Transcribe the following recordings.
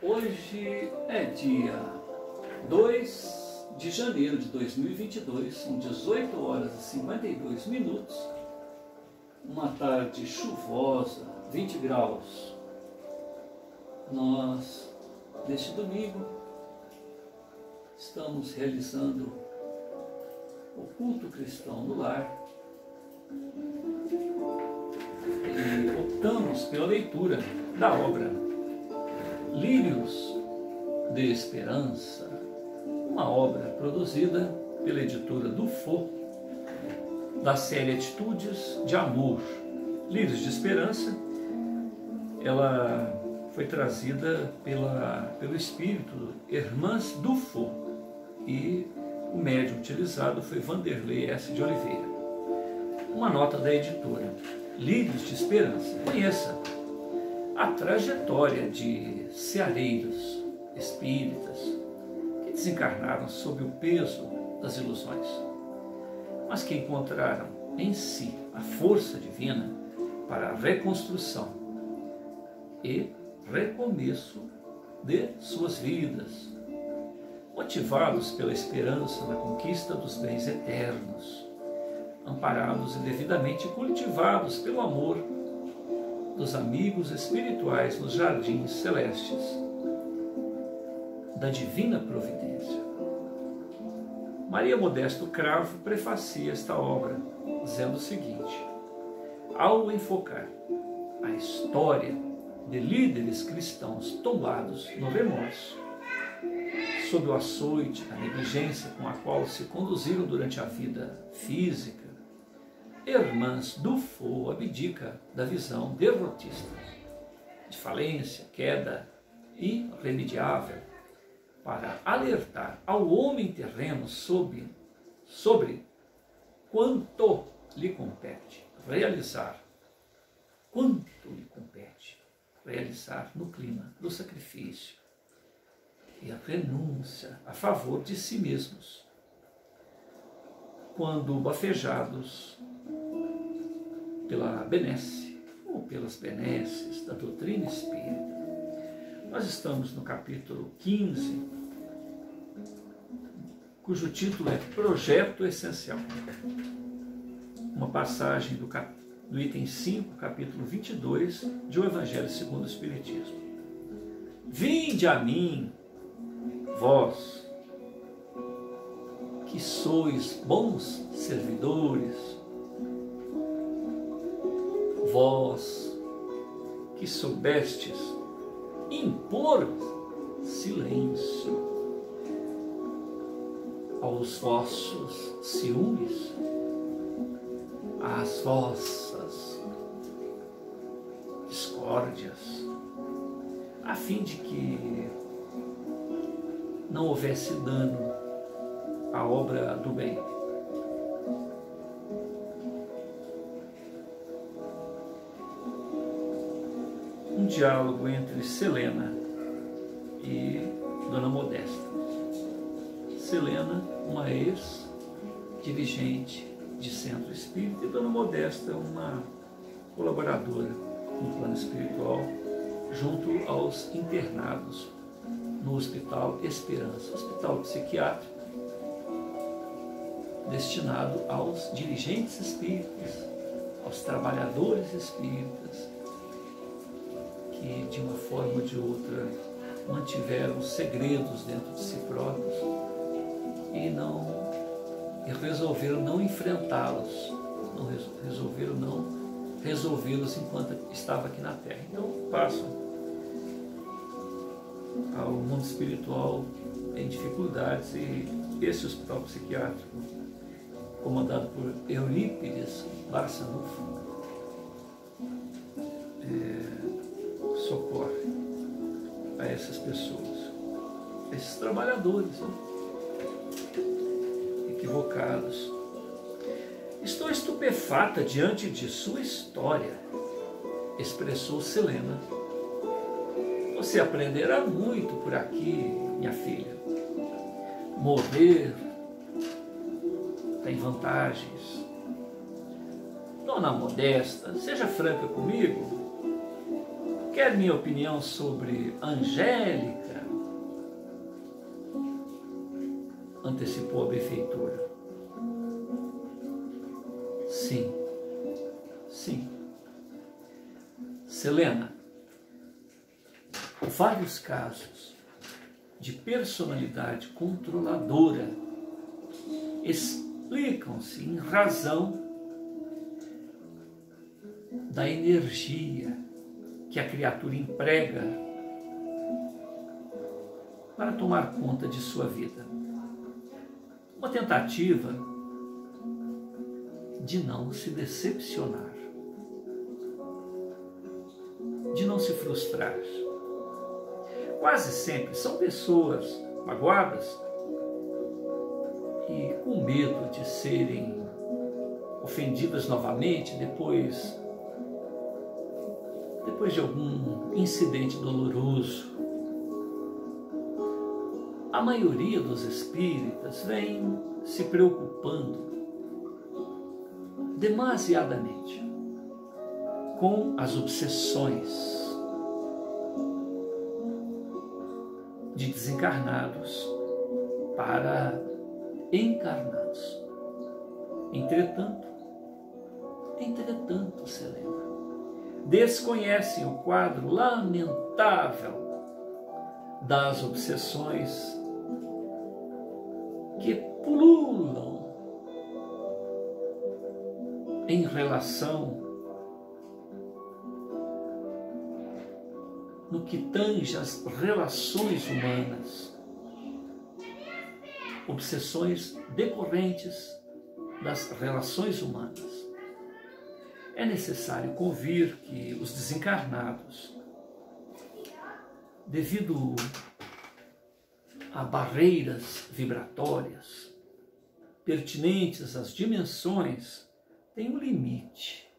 Hoje é dia 2 de janeiro de 2022, são 18 horas e 52 minutos, uma tarde chuvosa, 20 graus. Nós, neste domingo, estamos realizando o culto cristão no lar e optamos pela leitura da obra Lírios de Esperança, uma obra produzida pela editora Dufaux, da série Atitudes de Amor. Lírios de Esperança, ela foi trazida pelo espírito Hermance Dufaux e o médium utilizado foi Vanderlei S. de Oliveira. Uma nota da editora: Lírios de Esperança. Conheça a trajetória de ceareiros espíritas que desencarnaram sob o peso das ilusões, mas que encontraram em si a força divina para a reconstrução e recomeço de suas vidas, motivados pela esperança na conquista dos bens eternos, amparados e devidamente cultivados pelo amor dos amigos espirituais nos jardins celestes da divina providência. Maria Modesto Cravo prefacia esta obra dizendo o seguinte: ao enfocar a história de líderes cristãos tombados no remorso, sob o açoite, a negligência com a qual se conduziram durante a vida física, Hermance Dufaux abdica da visão derrotista, de falência, queda irremediável, para alertar ao homem terreno sobre quanto lhe compete realizar, no clima do sacrifício e a renúncia a favor de si mesmos, quando bafejados pela benesse ou pelas benesses da doutrina espírita. Nós estamos no capítulo 15, cujo título é Projeto Essencial. Uma passagem do item 5, capítulo 22, de O Evangelho segundo o Espiritismo. Vinde a mim, vós, que sois bons servidores, vós que soubestes impor silêncio aos vossos ciúmes, às vossas discórdias, a fim de que não houvesse dano à obra do bem. Um diálogo entre Selena e Dona Modesta. Selena, uma ex-dirigente de centro espírita, e Dona Modesta, uma colaboradora no plano espiritual, junto aos internados no Hospital Esperança, hospital psiquiátrico destinado aos dirigentes espíritas, aos trabalhadores espíritas, que de uma forma ou de outra mantiveram segredos dentro de si próprios e resolveram não enfrentá-los, resolveram não resolvê-los enquanto estava aqui na Terra. Então passam ao mundo espiritual em dificuldades, e esse hospital psiquiátrico, comandado por Eurípides Barçanufo, socorre a essas pessoas, esses trabalhadores equivocados. Estou estupefata diante de sua história, expressou Selena. Você aprenderá muito por aqui, minha filha. Morrer tem vantagens. Dona Modesta, seja franca comigo. Quer minha opinião sobre Angélica? Antecipou a benfeitora. Sim, sim. Selena, vários casos de personalidade controladora explicam-se em razão da energia que a criatura emprega para tomar conta de sua vida. Uma tentativa de não se decepcionar, de não se frustrar. Quase sempre são pessoas magoadas e com medo de serem ofendidas novamente depois de algum incidente doloroso. A maioria dos espíritas vem se preocupando demasiadamente com as obsessões de desencarnados para encarnados. Entretanto, Selena, desconhecem o quadro lamentável das obsessões que pululam em relação no que tange as relações humanas, obsessões decorrentes das relações humanas. É necessário convir que os desencarnados, devido a barreiras vibratórias pertinentes às dimensões, têm um limite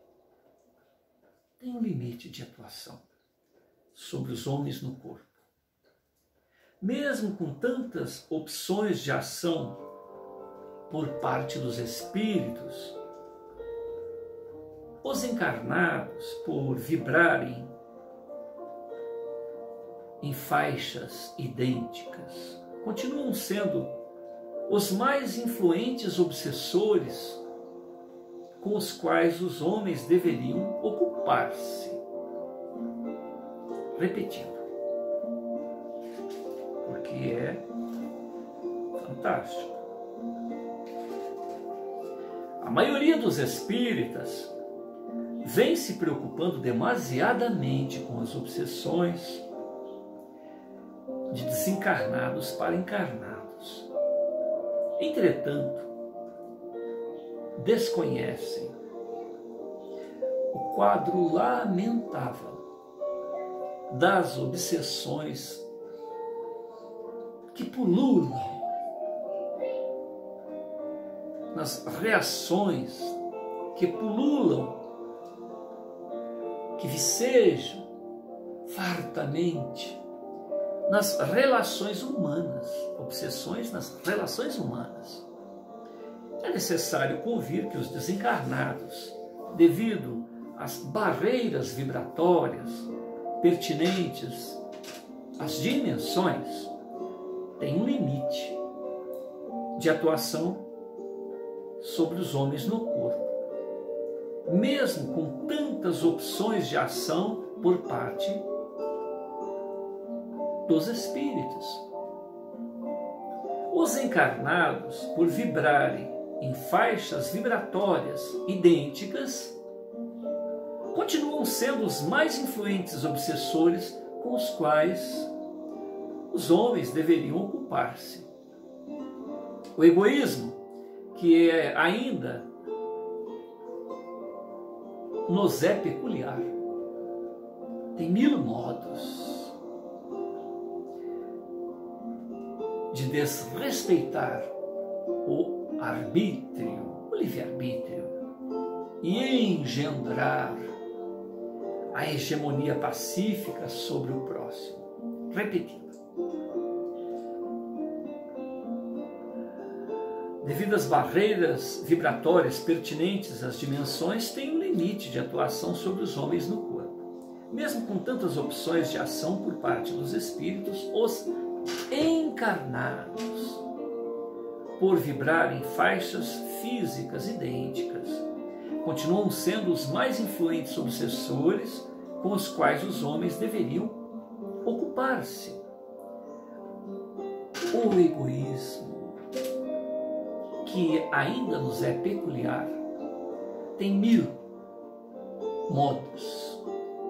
de atuação sobre os homens no corpo. Mesmo com tantas opções de ação por parte dos espíritos, os encarnados, por vibrarem em faixas idênticas, continuam sendo os mais influentes obsessores com os quais os homens deveriam ocupar-se. Repetindo, porque é fantástico. A maioria dos espíritas vem se preocupando demasiadamente com as obsessões de desencarnados para encarnados. Entretanto, desconhecem o quadro lamentável das obsessões que pululam nas reações, que pululam, que vicejam fartamente nas relações humanas, obsessões nas relações humanas. É necessário convir que os desencarnados, devido às barreiras vibratórias pertinentes às dimensões, têm um limite de atuação sobre os homens no corpo, mesmo com tantas opções de ação por parte dos espíritos. Os encarnados, por vibrarem em faixas vibratórias idênticas, continuam sendo os mais influentes obsessores com os quais os homens deveriam ocupar-se. O egoísmo, que ainda nos é peculiar, tem mil modos de desrespeitar o arbítrio, o livre-arbítrio, e engendrar a hegemonia pacífica sobre o próximo. Repetindo. Devido às barreiras vibratórias pertinentes às dimensões, tem um limite de atuação sobre os homens no corpo. mesmo com tantas opções de ação por parte dos espíritos, os encarnados, por vibrar em faixas físicas idênticas, continuam sendo os mais influentes obsessores com os quais os homens deveriam ocupar-se. O egoísmo, que ainda nos é peculiar, tem 1000 modos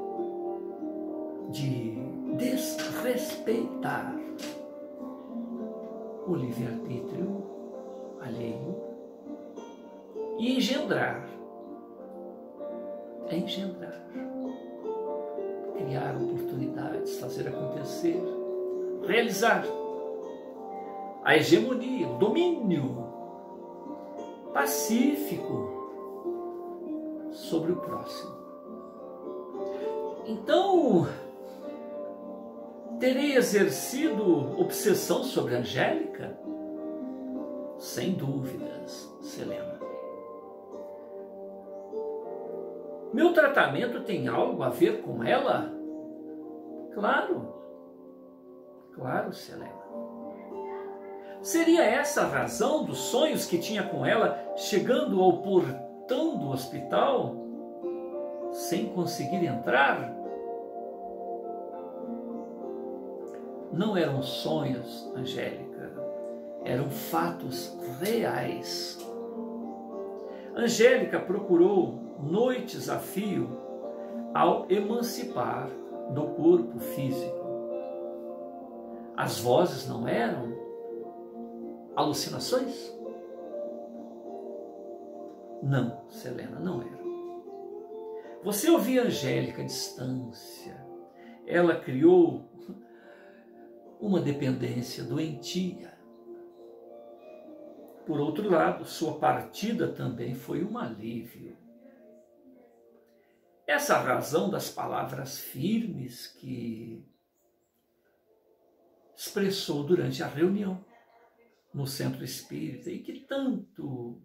de desrespeitar o livre-arbítrio alheio e engendrar, criar oportunidades, fazer acontecer, realizar a hegemonia, o domínio pacífico sobre o próximo. Então, terei exercido obsessão sobre a Angélica? Sem dúvidas, Selena. Meu tratamento tem algo a ver com ela? Claro, Selena. Seria essa a razão dos sonhos que tinha com ela chegando ao portão do hospital sem conseguir entrar? Não eram sonhos, Angélica, eram fatos reais. Angélica procurou noites a fio ao emancipar do corpo físico. As vozes não eram alucinações? Não, Selena, não era. Você ouvia Angélica à distância. Ela criou uma dependência doentia. Por outro lado, sua partida também foi um alívio. Essa razão das palavras firmes que expressou durante a reunião no centro espírita e que tanto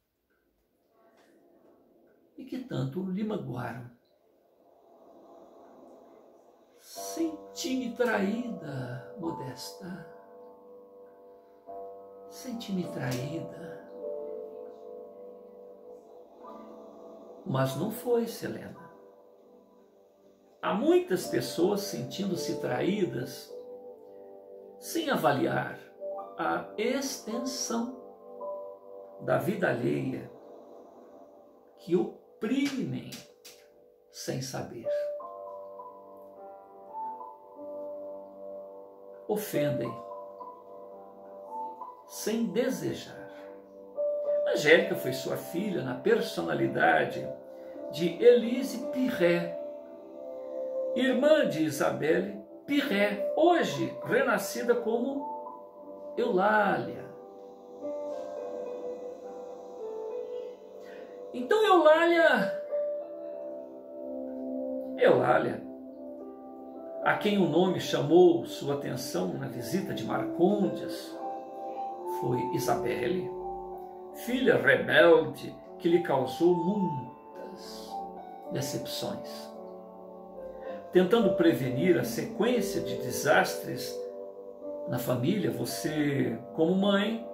lhe magoaram. Senti-me traída, Modesta. Senti-me traída. Mas não foi, Selena. Há muitas pessoas sentindo-se traídas sem avaliar a extensão da vida alheia, que oprimem sem saber. Ofendem sem desejar. Angélica foi sua filha na personalidade de Elise Pirret, irmã de Isabelle Pirret, hoje renascida como Eulália. Então Eulália, a quem o nome chamou sua atenção na visita de Marcondes, foi Isabelle, filha rebelde que lhe causou muitas decepções. Tentando prevenir a sequência de desastres na família, você, como mãe,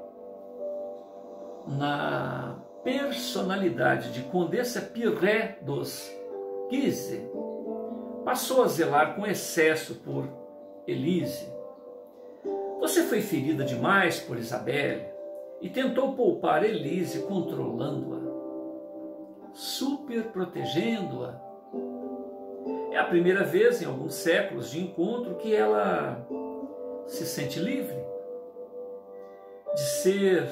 na personalidade de Condessa Pirret dos Guise, passou a zelar com excesso por Elise. Você foi ferida demais por Isabelle e tentou poupar Elise, controlando-a, super protegendo-a. É a primeira vez em alguns séculos de encontro que ela se sente livre de ser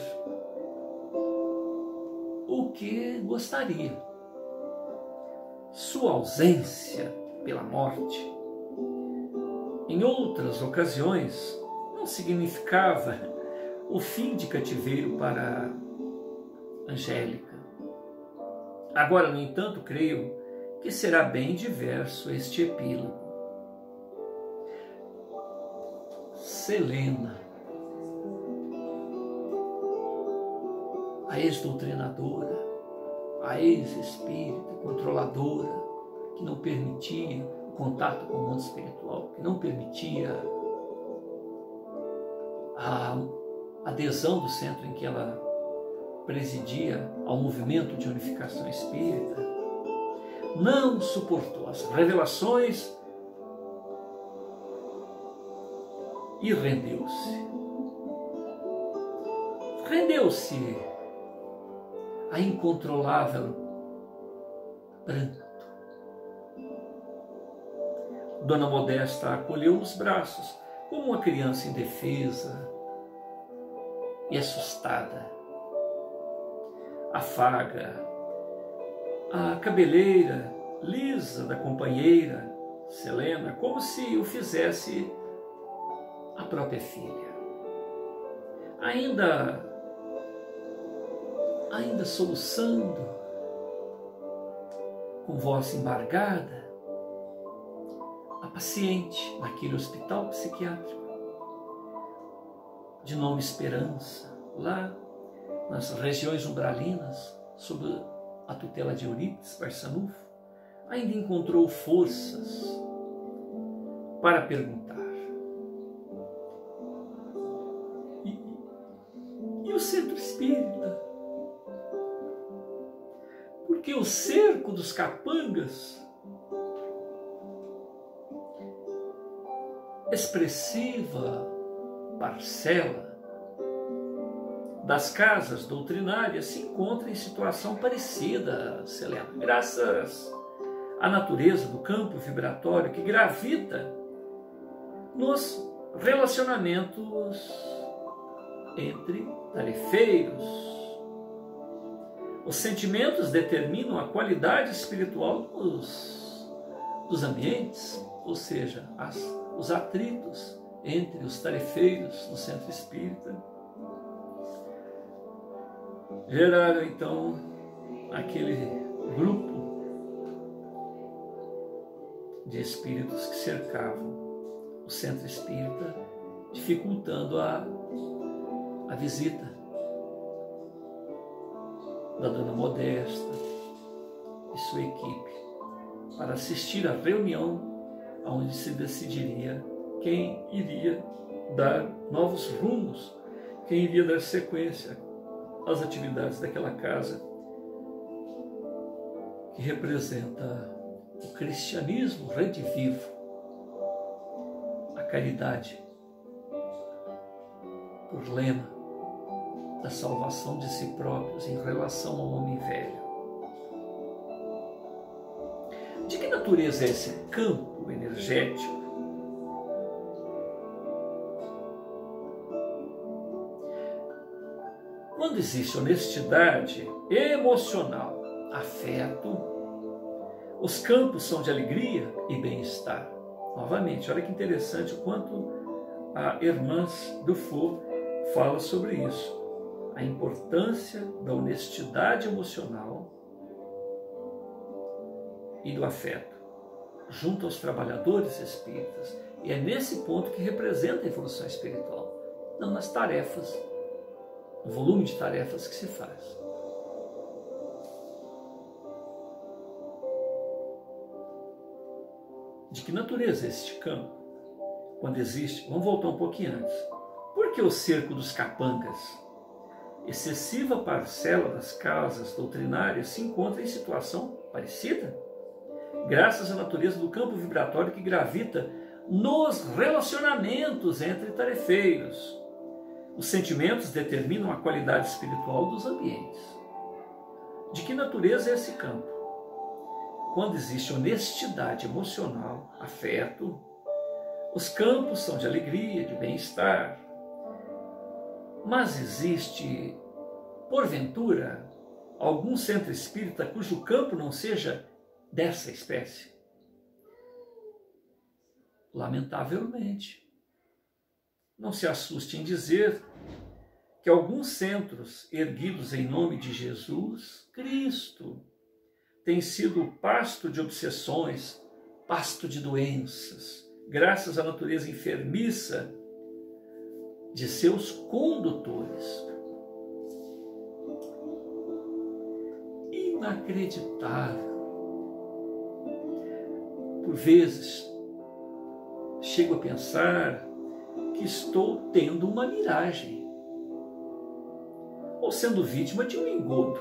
o que gostaria. Sua ausência pela morte, em outras ocasiões, não significava o fim de cativeiro para Angélica. Agora, no entanto, creio que será bem diverso este epílogo. Selena, a ex-doutrinadora, a ex-espírita controladora, que não permitia o contato com o mundo espiritual, que não permitia a adesão do centro em que ela presidia ao movimento de unificação espírita, não suportou as revelações e rendeu-se. Rendeu-se a incontrolável pranto. Dona Modesta a acolheu nos braços, como uma criança indefesa e assustada. Afaga a cabeleira lisa da companheira, Selena, como se o fizesse a própria filha. Ainda soluçando, com voz embargada, a paciente naquele hospital psiquiátrico, de nome Esperança, lá nas regiões umbralinas, sob a tutela de Eurípides Barçanufo, ainda encontrou forças para perguntar: e o centro espírita? Porque o cerco dos capangas, expressiva parcela das casas doutrinárias, se encontra em situação parecida, Selena, graças à natureza do campo vibratório que gravita nos relacionamentos entre tarefeiros. Os sentimentos determinam a qualidade espiritual dos ambientes, ou seja, os atritos entre os tarefeiros do centro espírita geraram então aquele grupo de espíritos que cercavam o centro espírita, dificultando a visita da Dona Modesta e sua equipe para assistir à reunião onde se decidiria quem iria dar novos rumos, quem iria dar sequência às atividades daquela casa que representa o cristianismo redivivo, a caridade, por lema da salvação de si próprios em relação ao homem velho. De que natureza é esse campo energético? Quando existe honestidade emocional, afeto, os campos são de alegria e bem-estar. Novamente, olha que interessante o quanto a Hermance Dufour fala sobre isso. A importância da honestidade emocional e do afeto junto aos trabalhadores espíritas. E é nesse ponto que representa a evolução espiritual, não nas tarefas, no volume de tarefas que se faz. De que natureza é este campo? Quando existe, vamos voltar um pouquinho antes. Por que o cerco dos capangas? Excessiva parcela das casas doutrinárias se encontra em situação parecida, graças à natureza do campo vibratório que gravita nos relacionamentos entre tarefeiros. Os sentimentos determinam a qualidade espiritual dos ambientes. De que natureza é esse campo? Quando existe honestidade emocional, afeto, os campos são de alegria, de bem-estar. Mas existe, porventura, algum centro espírita cujo campo não seja dessa espécie? Lamentavelmente. Não se assuste em dizer que alguns centros erguidos em nome de Jesus Cristo têm sido pasto de obsessões, pasto de doenças, graças à natureza enfermiça de seus condutores. Inacreditável. por vezes, chego a pensar que estou tendo uma miragem ou sendo vítima de um engodo.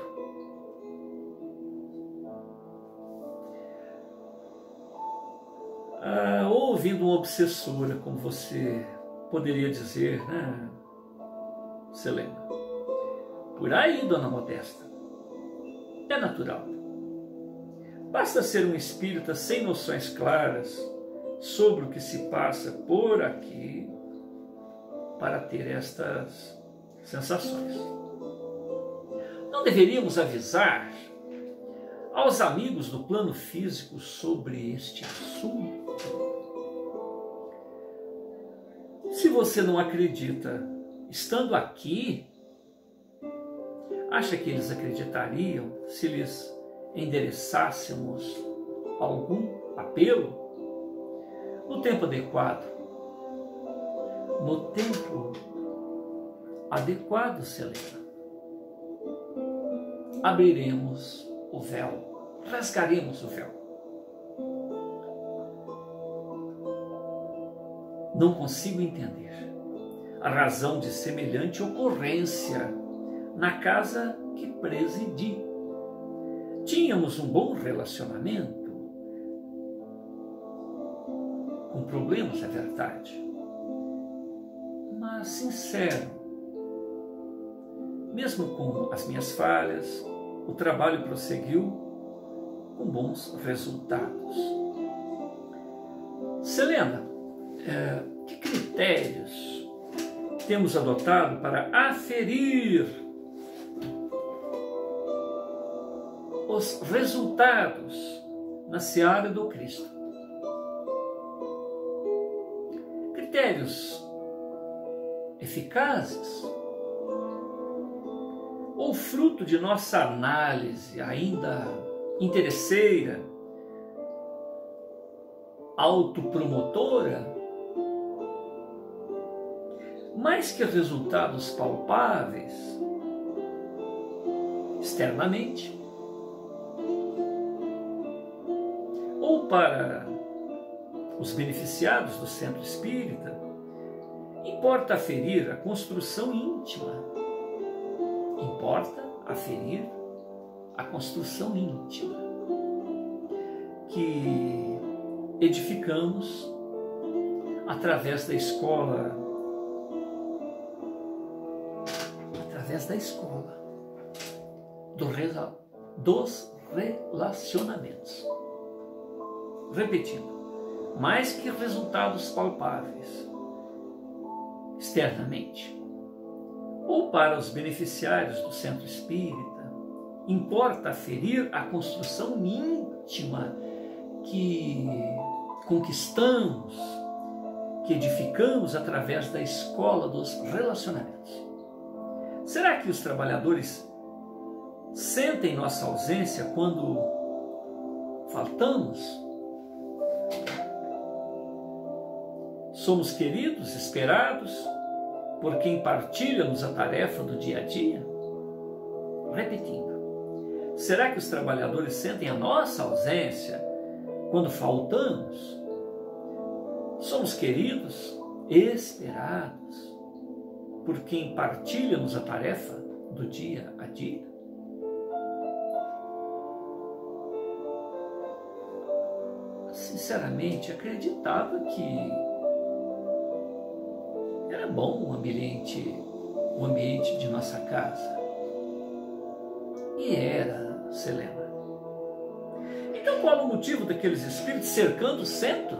Ou ouvindo uma obsessora, como você poderia dizer, né, Selena? Por aí, dona Modesta. É natural. Basta ser um espírita sem noções claras sobre o que se passa por aqui para ter estas sensações. Não deveríamos avisar aos amigos do plano físico sobre este assunto? Se você não acredita, estando aqui, acha que eles acreditariam se lhes endereçássemos algum apelo? No tempo adequado. No tempo adequado, Selena. Abriremos o véu, rasgaremos o véu. Não consigo entender a razão de semelhante ocorrência na casa que presidi. Tínhamos um bom relacionamento, com problemas, é verdade, mas sincero. Mesmo com as minhas falhas, o trabalho prosseguiu com bons resultados. Selena, que critérios temos adotado para aferir os resultados na seara do Cristo? Critérios eficazes ou fruto de nossa análise ainda interesseira, autopromotora? Mais que resultados palpáveis externamente, ou para os beneficiados do centro espírita, importa aferir a construção íntima. Importa aferir a construção íntima que edificamos através da escola, dos relacionamentos. Repetindo, mais que resultados palpáveis externamente, ou para os beneficiários do centro espírita, importa aferir a construção íntima que conquistamos, que edificamos através da escola dos relacionamentos. Será que os trabalhadores sentem nossa ausência quando faltamos? Somos queridos, esperados por quem partilha-nos a tarefa do dia a dia? Repetindo, será que os trabalhadores sentem a nossa ausência quando faltamos? Somos queridos, esperados por quem partilha-nos a tarefa do dia a dia? Sinceramente, acreditava que era bom o ambiente de nossa casa. E era, Selena. Então qual o motivo daqueles espíritos cercando o centro?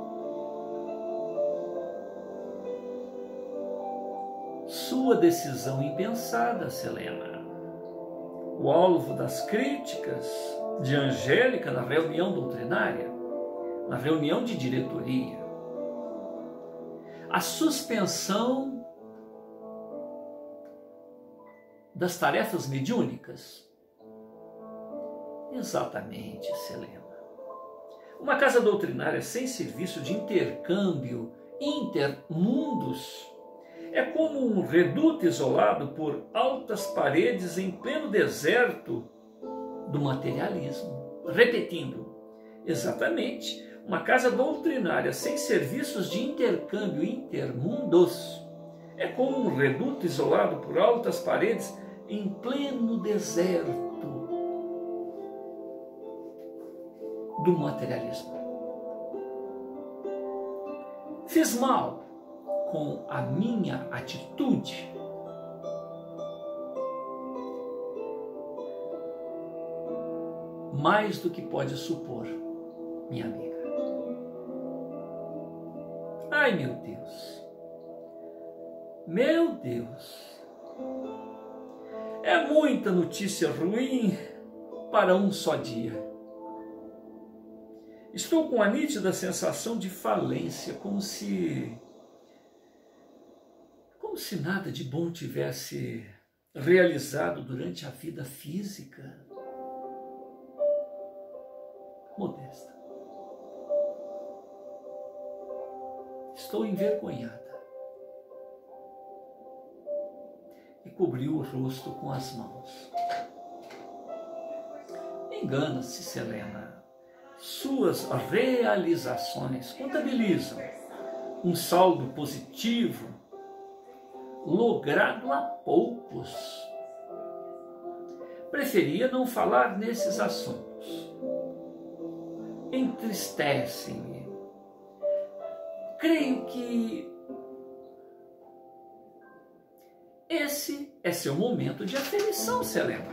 Sua decisão impensada, Selena. O alvo das críticas de Angélica na reunião doutrinária, na reunião de diretoria. A suspensão das tarefas mediúnicas. Exatamente, Selena. Uma casa doutrinária sem serviço de intercâmbio intermundos é como um reduto isolado por altas paredes em pleno deserto do materialismo. Repetindo, exatamente, Uma casa doutrinária sem serviços de intercâmbio intermundos é como um reduto isolado por altas paredes em pleno deserto do materialismo. Fiz mal com a minha atitude. Mais do que pode supor, minha amiga. Ai, meu Deus. Meu Deus. É muita notícia ruim para um só dia. Estou com a nítida sensação de falência, como se nada de bom tivesse realizado durante a vida física. Modesta. Estou envergonhada. E cobriu o rosto com as mãos. Engana-se, Selena. Suas realizações contabilizam um saldo positivo logrado a poucos. Preferia não falar nesses assuntos. Entristecem-me. Creio que esse é seu momento de aflição, Selena.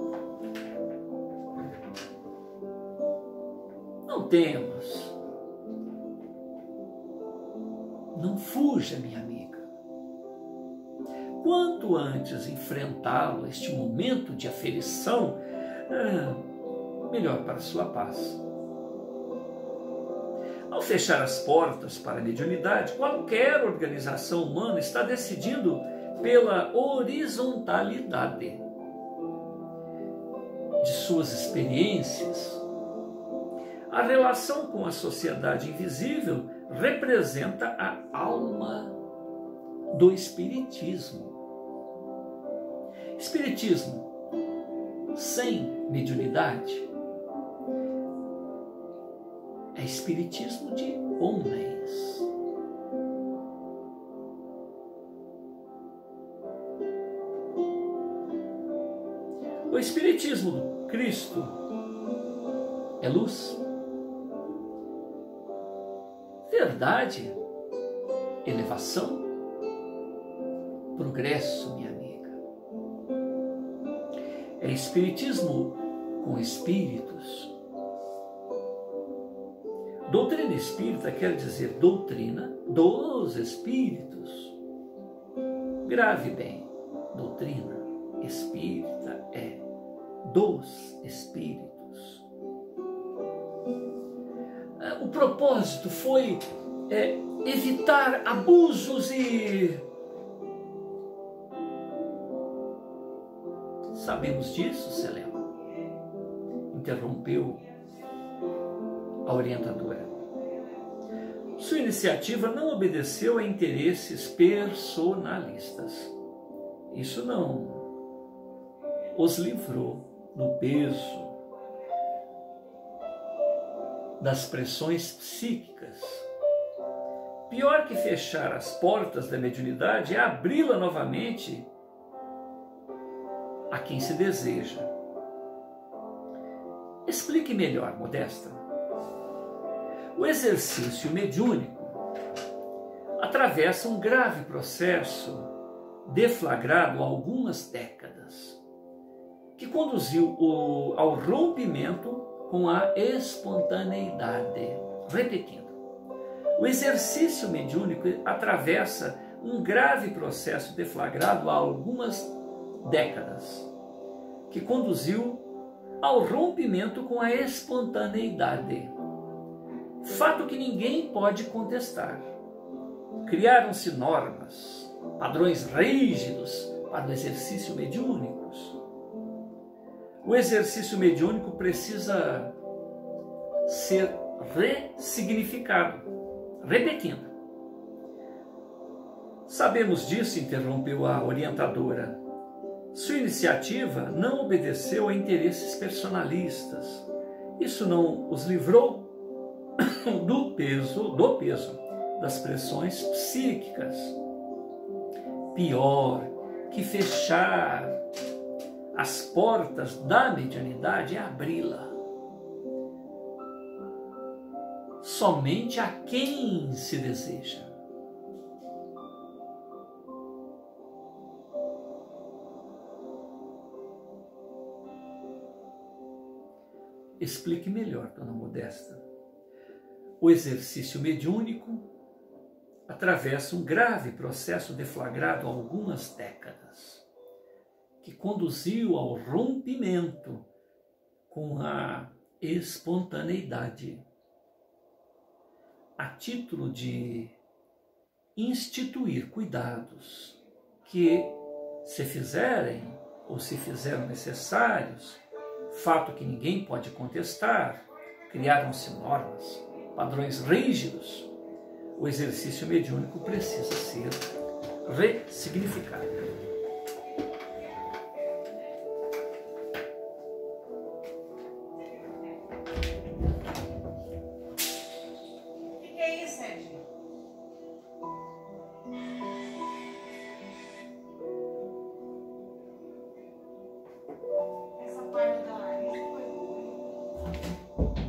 Não temas. Não fuja, minha amiga. Quanto antes enfrentá-lo, este momento de aflição, melhor para sua paz. Ao fechar as portas para a mediunidade, qualquer organização humana está decidindo pela horizontalidade de suas experiências. A relação com a sociedade invisível representa a alma do espiritismo. Espiritismo sem mediunidade é espiritismo de homens. O espiritismo do Cristo é luz, verdade, elevação, progresso, minha amiga. É espiritismo com espíritos. Doutrina espírita quer dizer doutrina dos espíritos. Grave bem, doutrina espírita é dos espíritos. O propósito foi evitar abusos e... Sabemos disso, Selena? Interrompeu a orientadora. Sua iniciativa não obedeceu a interesses personalistas. Isso não os livrou do peso das pressões psíquicas. Pior que fechar as portas da mediunidade é abri-la novamente a quem se deseja. Explique melhor, Modesta. O exercício mediúnico atravessa um grave processo deflagrado há algumas décadas, que conduziu ao rompimento com a espontaneidade. Repetindo, o exercício mediúnico atravessa um grave processo deflagrado há algumas décadas, que conduziu ao rompimento com a espontaneidade. Fato que ninguém pode contestar. Criaram-se normas, padrões rígidos para o exercício mediúnico. O exercício mediúnico precisa ser ressignificado. Repetindo. Sabemos disso, interrompeu a orientadora. Sua iniciativa não obedeceu a interesses personalistas. Isso não os livrou do peso das pressões psíquicas. Pior que fechar as portas da mediunidade é abri-la somente a quem se deseja. Explique melhor, dona Modesta. O exercício mediúnico atravessa um grave processo deflagrado há algumas décadas, que conduziu ao rompimento com a espontaneidade, a título de instituir cuidados que, se fizerem ou se fizeram necessários, fato que ninguém pode contestar, criaram-se normas, padrões rígidos. O exercício mediúnico precisa ser ressignificado. O que é isso, Sérgio? Essa parte da área foi boa.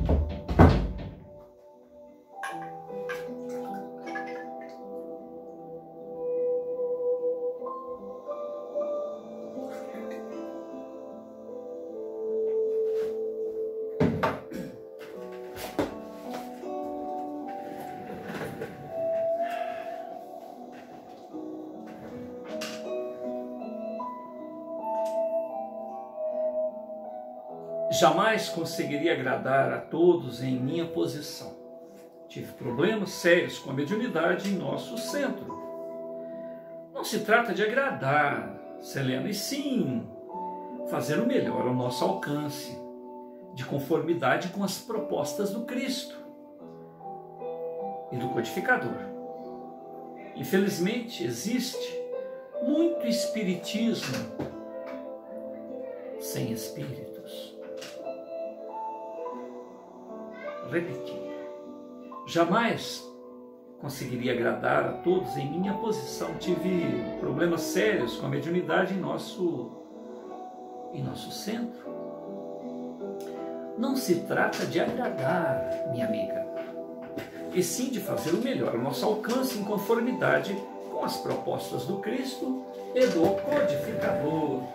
Jamais conseguiria agradar a todos em minha posição. Tive problemas sérios com a mediunidade em nosso centro. Não se trata de agradar, Selena, e sim fazer o melhor ao nosso alcance, de conformidade com as propostas do Cristo e do codificador. Infelizmente, existe muito espiritismo sem espíritos. Repetir. Jamais conseguiria agradar a todos em minha posição. Tive problemas sérios com a mediunidade em nosso centro. Não se trata de agradar, minha amiga, e sim de fazer o melhor ao nosso alcance em conformidade com as propostas do Cristo e do codificador.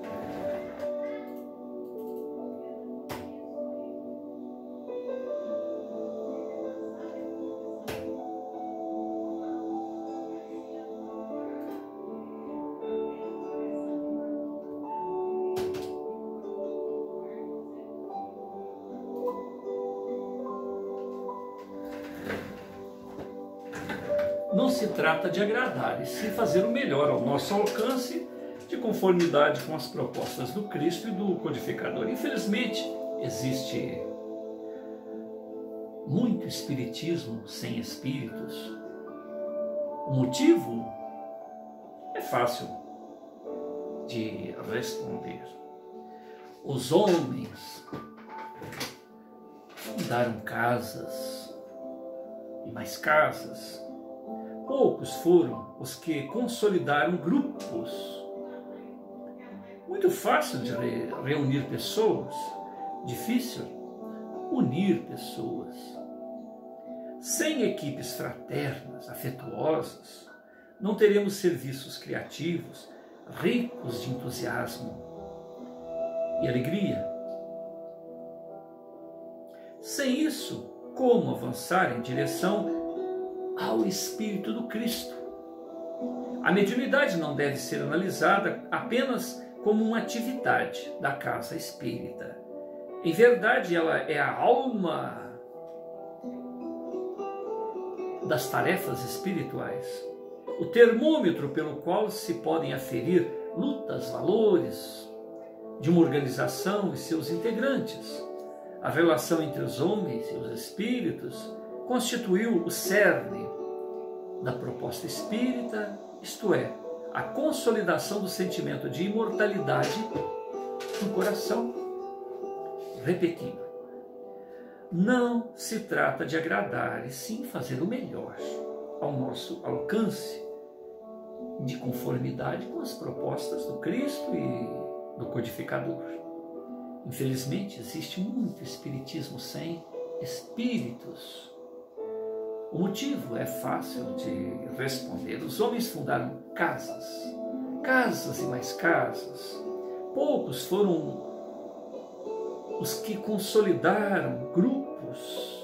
Não se trata de agradar, e sim fazer o melhor ao nosso alcance, de conformidade com as propostas do Cristo e do codificador. Infelizmente, existe muito espiritismo sem espíritos. O motivo é fácil de responder. Os homens fundaram casas e mais casas. Poucos foram os que consolidaram grupos. Muito fácil de reunir pessoas, difícil unir pessoas. Sem equipes fraternas, afetuosas, não teremos serviços criativos, ricos de entusiasmo e alegria. Sem isso, como avançar em direção ao Espírito do Cristo? A mediunidade não deve ser analisada apenas como uma atividade da casa espírita. Em verdade, ela é a alma das tarefas espirituais, o termômetro pelo qual se podem aferir lutas, valores de uma organização e seus integrantes. A relação entre os homens e os espíritos constituiu o cerne da proposta espírita, isto é, a consolidação do sentimento de imortalidade no coração. Repetindo, Não se trata de agradar, e sim fazer o melhor ao nosso alcance, de conformidade com as propostas do Cristo e do codificador. Infelizmente, existe muito espiritismo sem espíritos. O motivo é fácil de responder. Os homens fundaram casas, casas e mais casas. Poucos foram os que consolidaram grupos.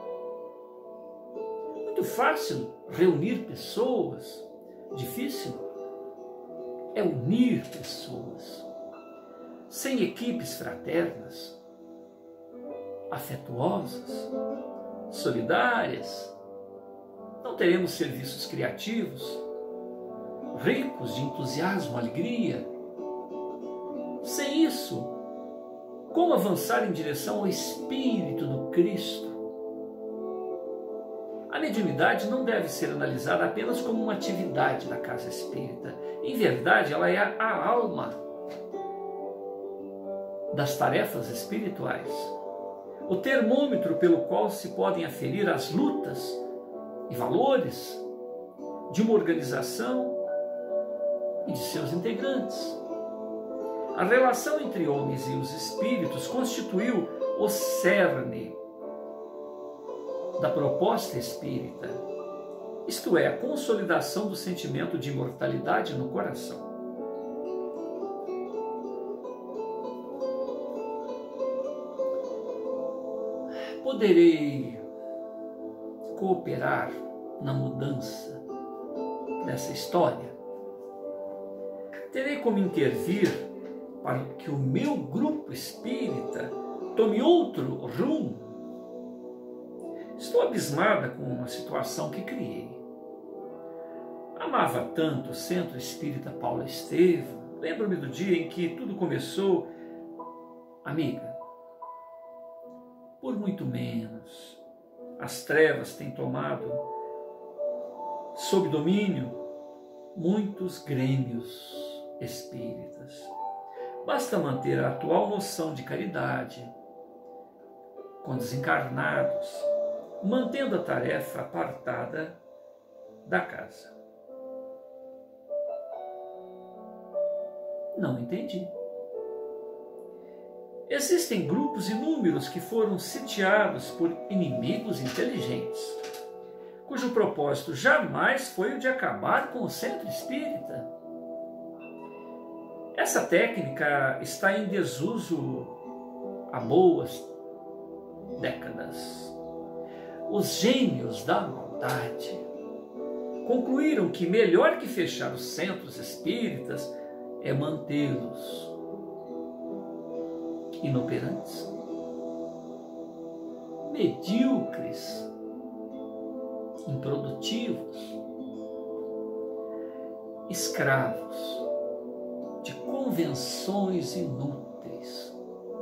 Muito fácil reunir pessoas, difícil é unir pessoas. Sem equipes fraternas, afetuosas, solidárias, não teremos serviços criativos, ricos de entusiasmo, alegria. Sem isso, como avançar em direção ao Espírito do Cristo? A mediunidade não deve ser analisada apenas como uma atividade da casa espírita. Em verdade, ela é a alma das tarefas espirituais, o termômetro pelo qual se podem aferir as lutas e valores de uma organização e de seus integrantes. A relação entre homens e os espíritos constituiu o cerne da proposta espírita, isto é, a consolidação do sentimento de imortalidade no coração. Poderei cooperar na mudança dessa história? Terei como intervir para que o meu grupo espírita tome outro rumo? Estou abismada com a situação que criei. Amava tanto o Centro Espírita Paulo Estevam. Lembro-me do dia em que tudo começou. Amiga, por muito menos, as trevas têm tomado sob domínio muitos grêmios espíritas. Basta manter a atual noção de caridade com desencarnados, mantendo a tarefa apartada da casa. Não entendi. Existem grupos inúmeros que foram sitiados por inimigos inteligentes, cujo propósito jamais foi o de acabar com o centro espírita. Essa técnica está em desuso há boas décadas. Os gênios da maldade concluíram que melhor que fechar os centros espíritas é mantê-los inoperantes, medíocres, improdutivos, escravos de convenções inúteis.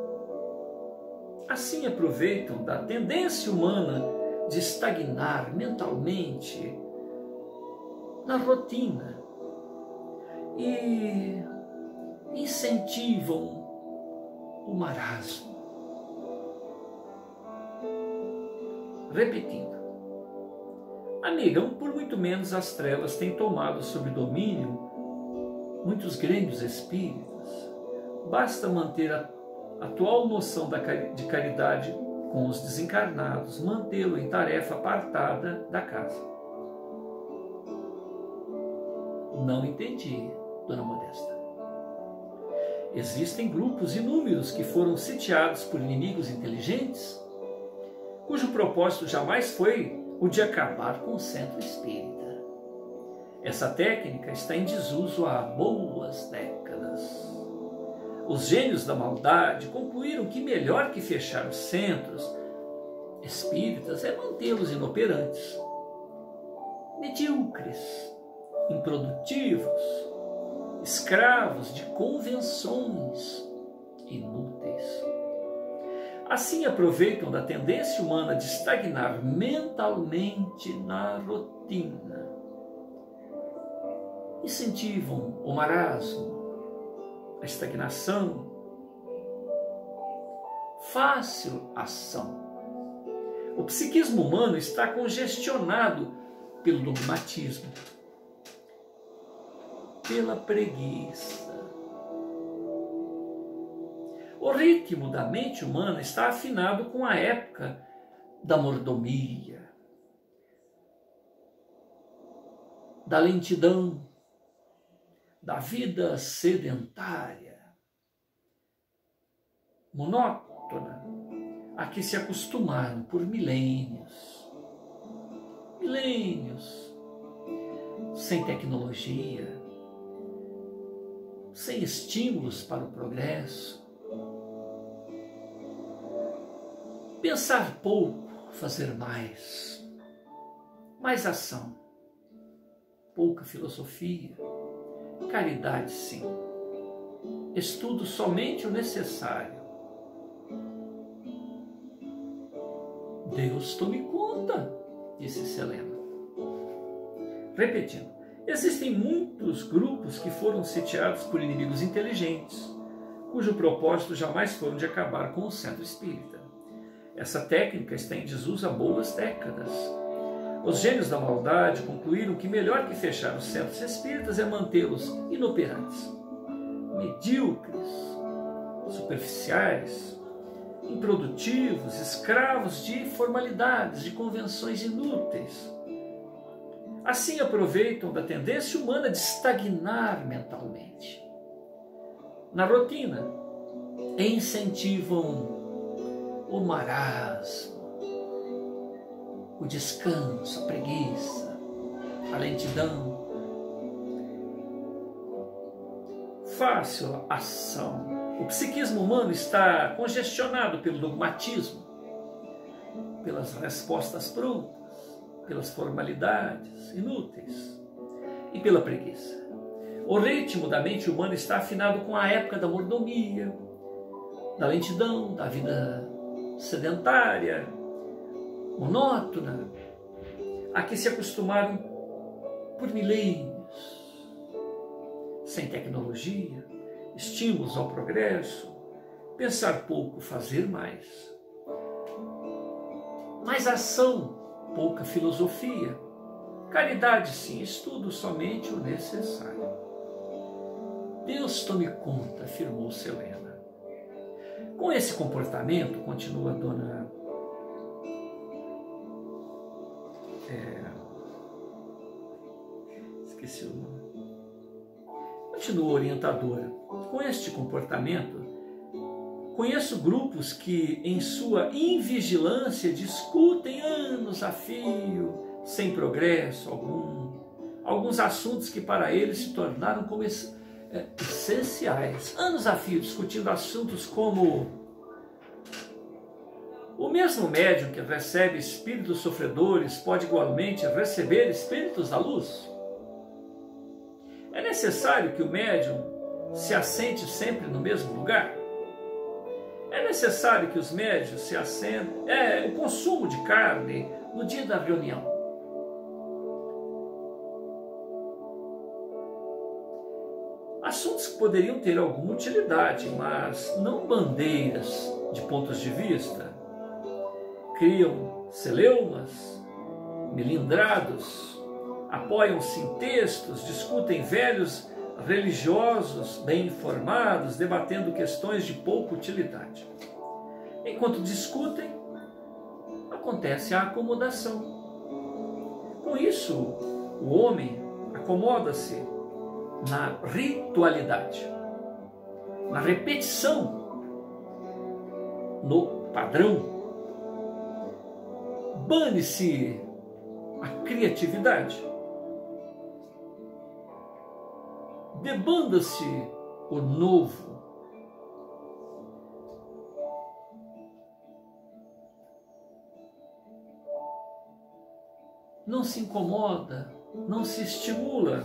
Assim aproveitam da tendência humana de estagnar mentalmente na rotina e incentivam o marasmo. Repetindo, amiga, por muito menos as trevas têm tomado sob domínio muitos grêmios espíritas. Basta manter a atual noção de caridade com os desencarnados, mantê-lo em tarefa apartada da casa. Não entendi, dona Modesta. Existem grupos inúmeros que foram sitiados por inimigos inteligentes, cujo propósito jamais foi o de acabar com o centro espírita. Essa técnica está em desuso há boas décadas. Os gênios da maldade concluíram que melhor que fechar os centros espíritas é mantê-los inoperantes, medíocres, improdutivos, escravos de convenções inúteis. Assim aproveitam da tendência humana de estagnar mentalmente na rotina. Incentivam o marasmo, a estagnação, fácil ação O psiquismo humano está congestionado pelo dogmatismo, pela preguiça. O ritmo da mente humana está afinado com a época da mordomia, da lentidão, da vida sedentária, monótona, a que se acostumaram por milênios. Milênios, sem tecnologia, sem estímulos para o progresso. Pensar pouco, fazer mais. Mais ação, pouca filosofia. Caridade, sim. Estudo somente o necessário. Deus tome conta, disse Selena. Repetindo, existem muitos grupos que foram sitiados por inimigos inteligentes, cujo propósito jamais foram de acabar com o centro espírita. Essa técnica está em desuso há boas décadas. Os gênios da maldade concluíram que melhor que fechar os centros espíritas é mantê-los inoperantes, medíocres, superficiais, improdutivos, escravos de formalidades, de convenções inúteis. Assim aproveitam da tendência humana de estagnar mentalmente. Na rotina, incentivam o marasmo, o descanso, a preguiça, a lentidão. Fácil ação. O psiquismo humano está congestionado pelo dogmatismo, pelas respostas prontas, pelas formalidades inúteis e pela preguiça. O ritmo da mente humana está afinado com a época da mordomia, da lentidão, da vida sedentária, monótona, a que se acostumaram por milênios, sem tecnologia, estímulos ao progresso, pensar pouco, fazer mais. Mais ação, pouca filosofia. Caridade, sim, estudo somente o necessário. Deus tome conta, afirmou Selena. Com esse comportamento, continua a dona esqueci o nome. Continua a orientadora. Com este comportamento, conheço grupos que, em sua invigilância, discutem anos a fio, sem progresso algum, alguns assuntos que para eles se tornaram como essenciais. Anos a fio, discutindo assuntos como: o mesmo médium que recebe espíritos sofredores pode igualmente receber espíritos da luz? É necessário que o médium se assente sempre no mesmo lugar? É necessário que os médios se assentem, o consumo de carne no dia da reunião? Assuntos que poderiam ter alguma utilidade, mas não bandeiras de pontos de vista. Criam celeumas, melindrados, apoiam-se em textos, discutem velhos religiosos bem informados, debatendo questões de pouca utilidade. Enquanto discutem, acontece a acomodação. Com isso, o homem acomoda-se na ritualidade, na repetição, no padrão. Bane-se a criatividade. Debanda-se o novo. Não se incomoda, não se estimula.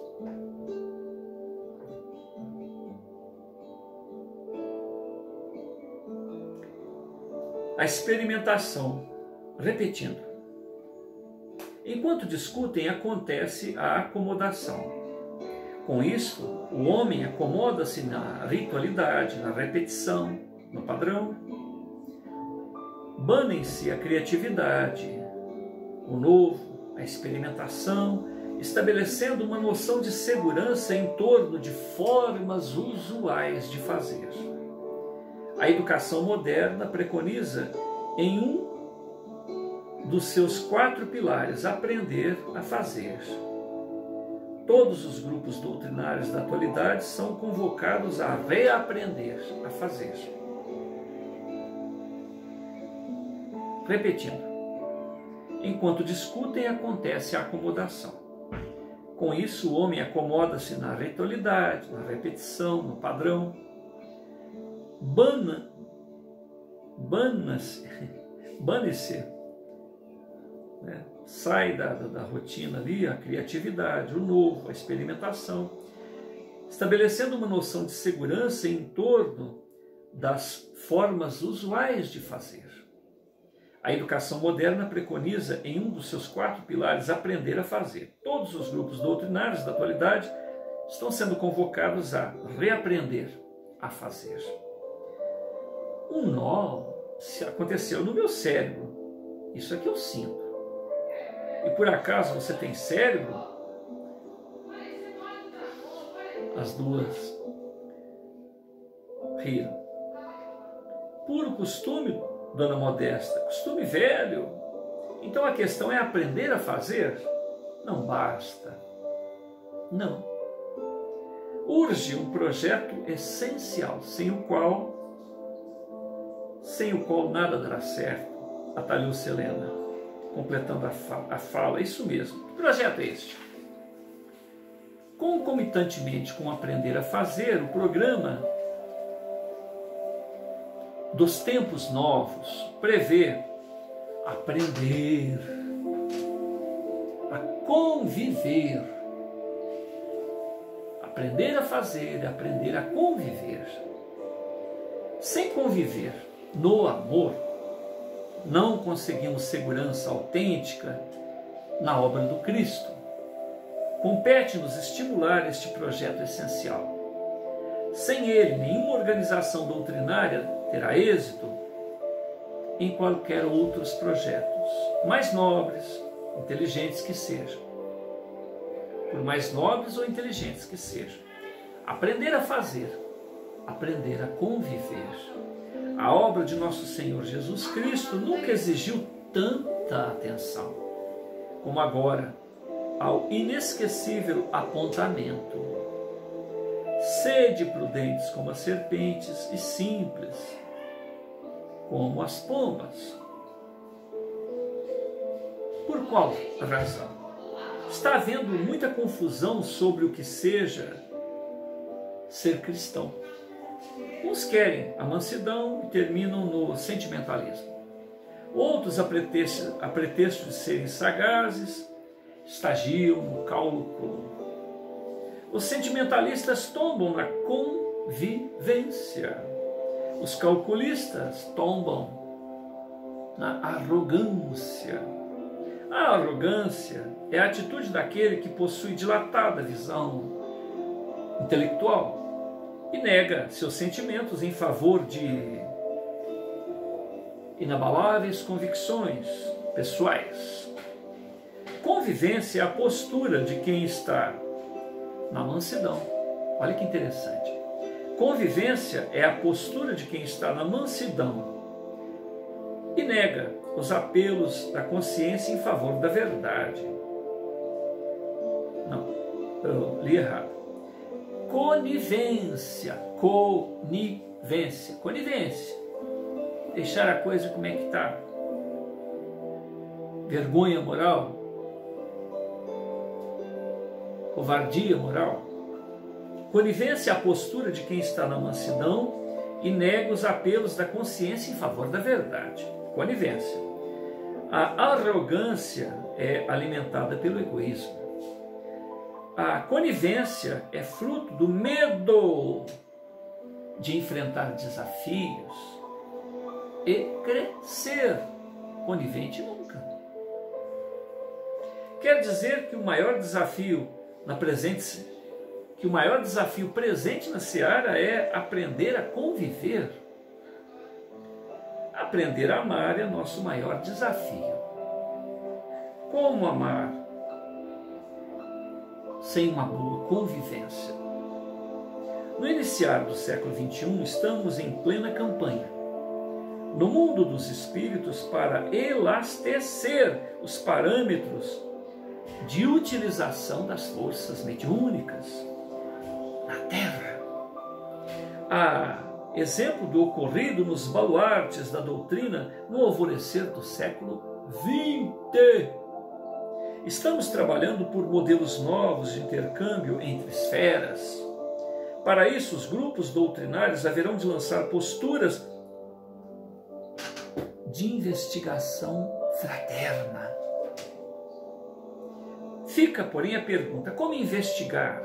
A experimentação, repetindo. Enquanto discutem, acontece a acomodação. Com isto, o homem acomoda-se na ritualidade, na repetição, no padrão. Banem-se a criatividade, o novo, a experimentação, estabelecendo uma noção de segurança em torno de formas usuais de fazer. A educação moderna preconiza em um dos seus 4 pilares aprender a fazer. Todos os grupos doutrinários da atualidade são convocados a reaprender a fazer. Repetindo, enquanto discutem, acontece a acomodação. Com isso, o homem acomoda-se na ritualidade, na repetição, no padrão. Bane-se, né? Sai da rotina ali a criatividade, o novo, a experimentação, estabelecendo uma noção de segurança em torno das formas usuais de fazer. A educação moderna preconiza em um dos seus 4 pilares aprender a fazer. Todos os grupos doutrinários da atualidade estão sendo convocados a reaprender a fazer. Um nó aconteceu no meu cérebro. Isso aqui eu sinto. E por acaso você tem cérebro? As duas riram. Puro costume, dona Modesta, costume velho. Então a questão é aprender a fazer? Não basta. Não. Urge um projeto essencial, sem o qual nada dará certo, atalhou Selena, completando a fala. É isso mesmo. Que projeto é este? Concomitantemente com aprender a fazer, o programa dos tempos novos prevê aprender a conviver. Aprender a fazer, aprender a conviver. Sem conviver no amor, não conseguimos segurança autêntica na obra do Cristo. Compete-nos estimular este projeto essencial. Sem ele, nenhuma organização doutrinária terá êxito em qualquer outros projetos, mais nobres, inteligentes que sejam. Por mais nobres ou inteligentes que sejam. Aprender a fazer, aprender a conviver. A obra de nosso Senhor Jesus Cristo nunca exigiu tanta atenção como agora ao inesquecível apontamento. Sede prudentes como as serpentes e simples como as pombas. Por qual razão? Está havendo muita confusão sobre o que seja ser cristão. Uns querem a mansidão e terminam no sentimentalismo. Outros, a pretexto de serem sagazes, estagiam no cálculo. Os sentimentalistas tombam na convivência. Os calculistas tombam na arrogância. A arrogância é a atitude daquele que possui dilatada visão intelectual e nega seus sentimentos em favor de inabaláveis convicções pessoais. Convivência é a postura de quem está na mansidão. Olha que interessante. Convivência é a postura de quem está na mansidão e nega os apelos da consciência em favor da verdade. Não, eu li errado. Conivência. Deixar a coisa como é que está. Vergonha moral. Covardia moral. Conivência é a postura de quem está na mansidão e nega os apelos da consciência em favor da verdade. Conivência. A arrogância é alimentada pelo egoísmo. A conivência é fruto do medo de enfrentar desafios e crescer. Conivente nunca. Quer dizer que o maior desafio presente na seara é aprender a conviver. aprender a amar é nosso maior desafio. Como amar sem uma boa convivência? No iniciar do século XXI, estamos em plena campanha no mundo dos espíritos para elastecer os parâmetros de utilização das forças mediúnicas na Terra. Há exemplo do ocorrido nos baluartes da doutrina no alvorecer do século XX. Estamos trabalhando por modelos novos de intercâmbio entre esferas. Para isso, os grupos doutrinários haverão de lançar posturas de investigação fraterna. Fica, porém, a pergunta: como investigar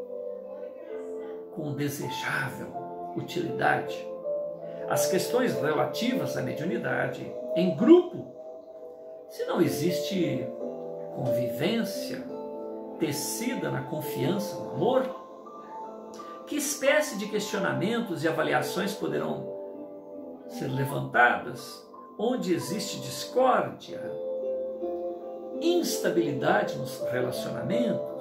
com desejável utilidade as questões relativas à mediunidade em grupo, se não existe convivência tecida na confiança, no amor? Que espécie de questionamentos e avaliações poderão ser levantadas onde existe discórdia, instabilidade nos relacionamentos?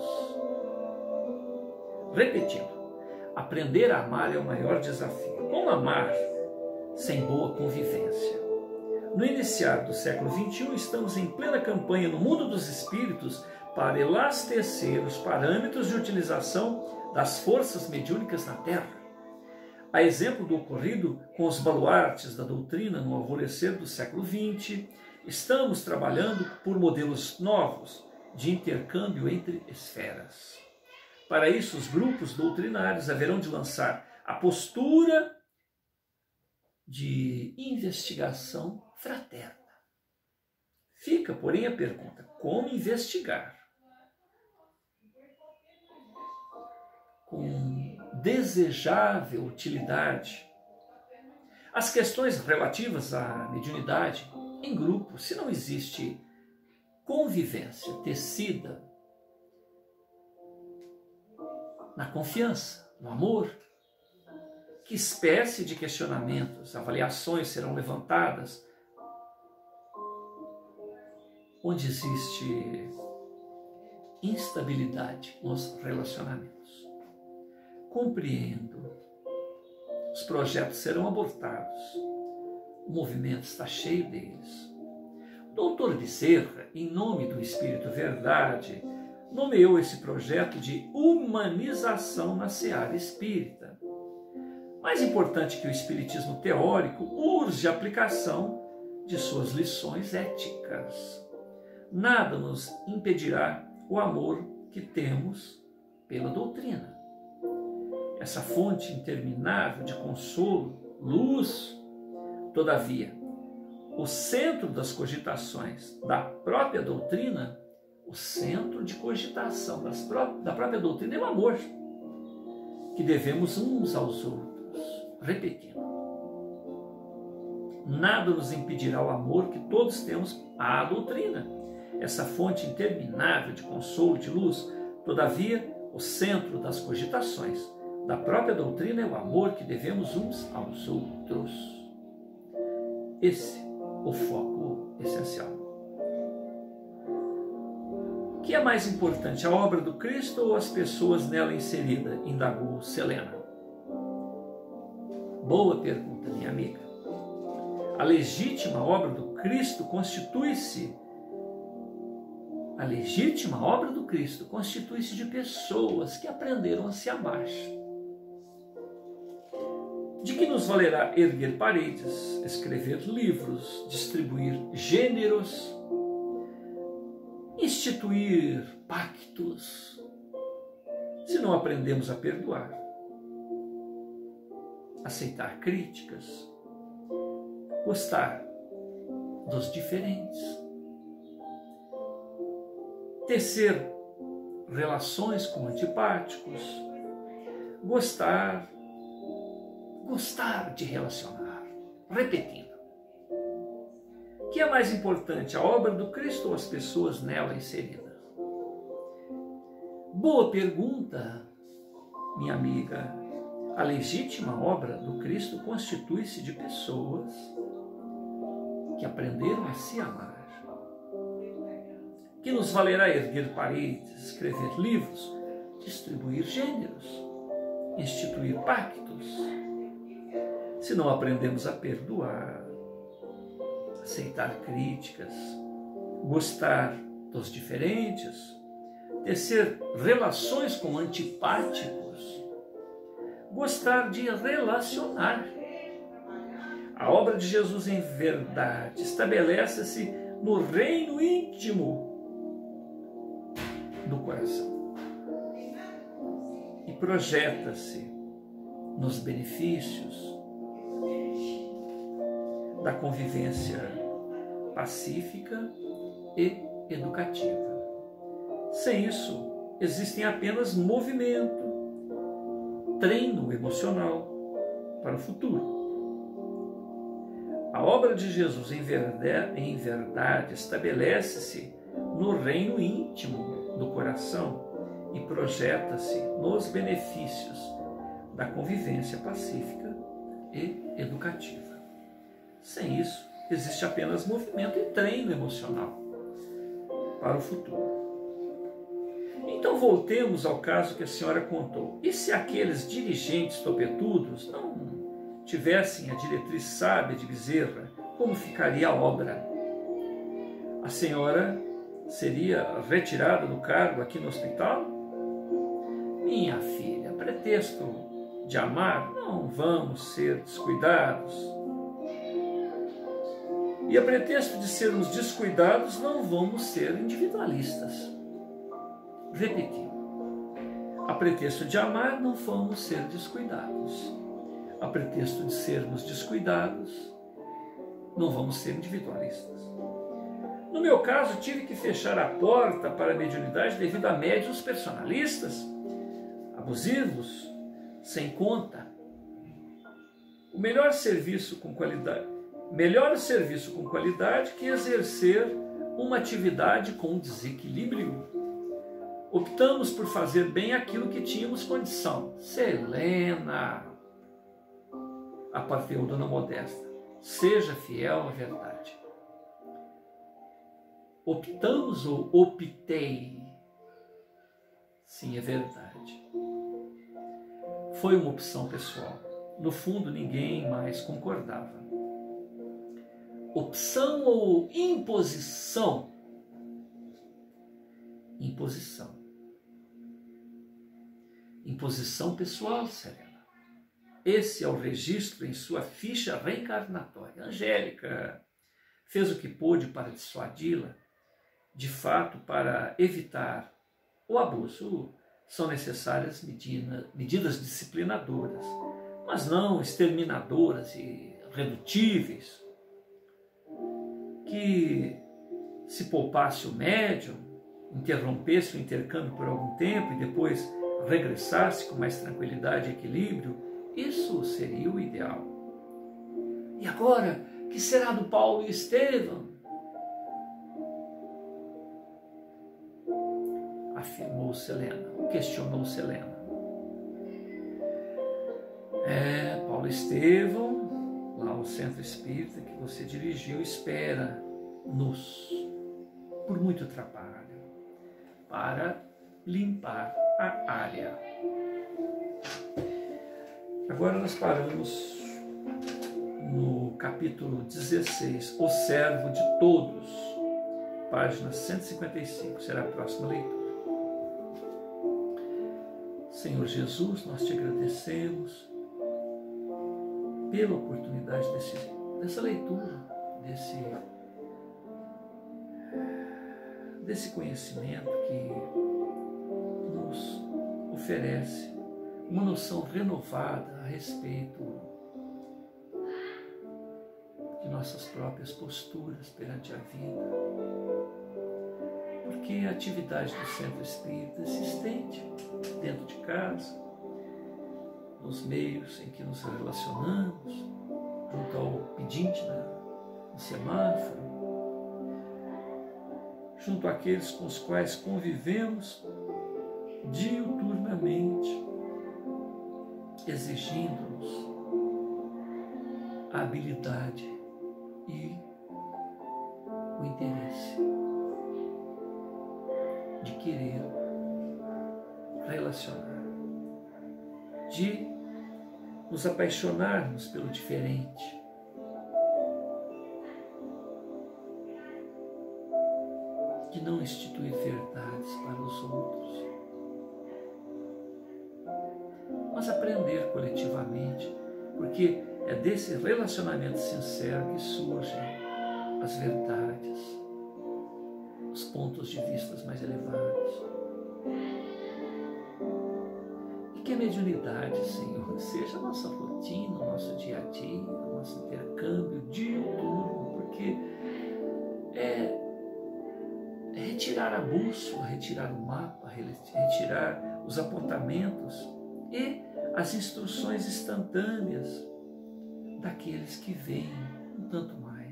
Repetindo, aprender a amar é o maior desafio. Como amar sem boa convivência? No iniciar do século XXI, estamos em plena campanha no mundo dos espíritos para elastecer os parâmetros de utilização das forças mediúnicas na Terra. A exemplo do ocorrido com os baluartes da doutrina no alvorecer do século XX, estamos trabalhando por modelos novos de intercâmbio entre esferas. Para isso, os grupos doutrinários haverão de lançar a postura de investigação fraterna. Fica, porém, a pergunta: como investigar com desejável utilidade as questões relativas à mediunidade em grupo, se não existe convivência tecida na confiança, no amor? Que espécie de questionamentos, avaliações serão levantadas onde existe instabilidade nos relacionamentos? Compreendo. Os projetos serão abortados. O movimento está cheio deles. O doutor Bezerra, em nome do Espírito Verdade, nomeou esse projeto de humanização na seara espírita. Mais importante que o espiritismo teórico, urge a aplicação de suas lições éticas. Nada nos impedirá o amor que temos pela doutrina. Essa fonte interminável de consolo, luz. Todavia, o centro das cogitações da própria doutrina, o centro de cogitação da própria doutrina é o amor, que devemos uns aos outros. Repetindo, nada nos impedirá o amor que todos temos à doutrina, essa fonte interminável de consolo, de luz. Todavia, o centro das cogitações da própria doutrina é o amor que devemos uns aos outros. Esse é o foco essencial. O que é mais importante, a obra do Cristo ou as pessoas nela inseridas? Indagou Selena. Boa pergunta, minha amiga. A legítima obra do Cristo constitui-se de pessoas que aprenderam a se amar. De que nos valerá erguer paredes, escrever livros, distribuir gêneros, instituir pactos, se não aprendemos a perdoar, aceitar críticas, gostar dos diferentes, tecer relações com antipáticos, gostar de relacionar. Repetindo, o que é mais importante, a obra do Cristo ou as pessoas nela inseridas? Boa pergunta, minha amiga. A legítima obra do Cristo constitui-se de pessoas que aprenderam a se amar. Que nos valerá erguer paredes, escrever livros, distribuir gêneros, instituir pactos, se não aprendemos a perdoar, aceitar críticas, gostar dos diferentes, tecer relações com antipáticos, gostar de relacionar. A obra de Jesus em verdade estabelece-se no reino íntimo do coração e projeta-se nos benefícios da convivência pacífica e educativa. Sem isso, existem apenas movimento, treino emocional para o futuro. A obra de Jesus em verdade estabelece-se no reino íntimo do coração e projeta-se nos benefícios da convivência pacífica e educativa. Sem isso, existe apenas movimento e treino emocional para o futuro. Então voltemos ao caso que a senhora contou. E se aqueles dirigentes topetudos não tivessem a diretriz sábia de Bezerra, como ficaria a obra? A senhora seria retirada do cargo aqui no hospital? Minha filha, a pretexto de amar, não vamos ser descuidados. E a pretexto de sermos descuidados, não vamos ser individualistas. Repetindo, a pretexto de amar, não vamos ser descuidados. A pretexto de sermos descuidados, não vamos ser individualistas. No meu caso, tive que fechar a porta para a mediunidade devido a médiuns personalistas, abusivos, sem conta. Melhor serviço com qualidade que exercer uma atividade com desequilíbrio. Optamos por fazer bem aquilo que tínhamos condição. Selena, aparteu Dona Modesta, seja fiel à verdade. Optamos ou optei? Sim, é verdade. Foi uma opção pessoal. No fundo, ninguém mais concordava. Opção ou imposição? Imposição. Imposição pessoal, Serena. Esse é o registro em sua ficha reencarnatória. Angélica fez o que pôde para dissuadi-la. De fato, para evitar o abuso, são necessárias medidas disciplinadoras, mas não exterminadoras e redutíveis. Que se poupasse o médium, interrompesse o intercâmbio por algum tempo e depois regressasse com mais tranquilidade e equilíbrio, isso seria o ideal. E agora, que será do Paulo e Estevão? Afirmou Selena, questionou Selena. Paulo e Estevão, lá o centro espírita que você dirigiu, espera-nos por muito trabalho para limpar a área. Agora nós paramos no capítulo 16, O Servo de Todos, página 155, será a próxima leitura. Senhor Jesus, nós te agradecemos pela oportunidade dessa leitura, desse conhecimento que nos oferece uma noção renovada a respeito de nossas próprias posturas perante a vida, porque a atividade do Centro Espírita se estende dentro de casa, nos meios em que nos relacionamos, junto ao pedinte no semáforo, junto àqueles com os quais convivemos diuturnamente, exigindo-nos a habilidade e interesse de querer relacionar, de nos apaixonarmos pelo diferente, de não instituir verdades para os outros, mas aprender coletivamente, porque é desse relacionamento sincero que surgem as verdades, os pontos de vista mais elevados. E que a mediunidade, Senhor, seja a nossa rotina, o nosso dia a dia, o nosso intercâmbio diuturno, porque é retirar a bússola, retirar o mapa, retirar os apontamentos e as instruções instantâneas daqueles que veem um tanto mais,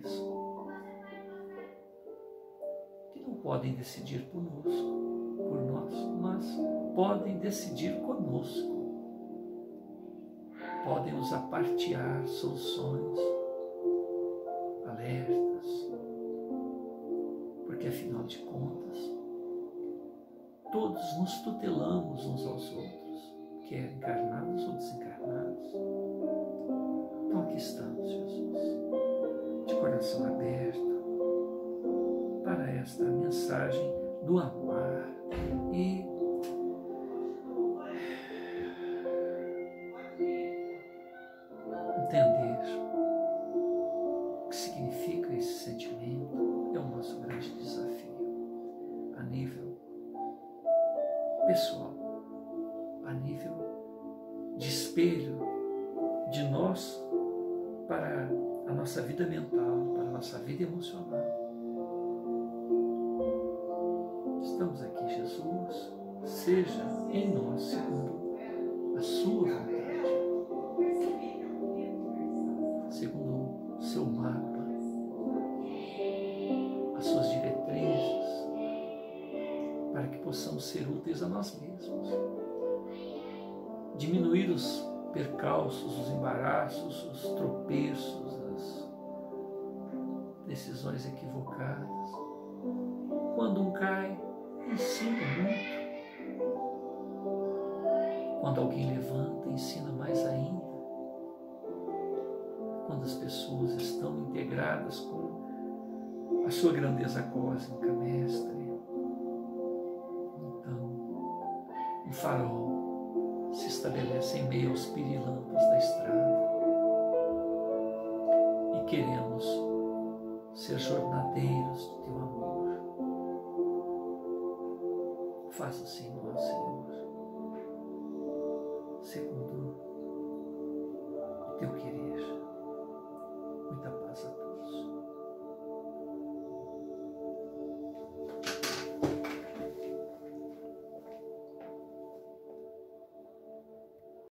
que não podem decidir por nós, mas podem decidir conosco, podem nos apartear soluções, alertas, porque afinal de contas, todos nos tutelamos uns aos outros, quer encarnados ou desencarnados. Então aqui estamos, Jesus, de coração aberto para esta mensagem do amar e entender o que significa esse sentimento é o nosso grande desafio a nível pessoal, a nível de espelho de nós para a nossa vida mental, para a nossa vida emocional. Estamos aqui, Jesus, seja em nós segundo a sua vontade, segundo o seu mapa, as suas diretrizes, para que possamos ser úteis a nós mesmos, diminuir os percalços, os embaraços, os tropeços, as decisões equivocadas. Quando um cai, ensina muito. Quando alguém levanta, ensina mais ainda. Quando as pessoas estão integradas com a sua grandeza cósmica, Mestre, então um farol se estabelece em meio aos pirilampos da estrada e queremos ser jornadeiros do teu amor. Faça-se em nós, Senhor.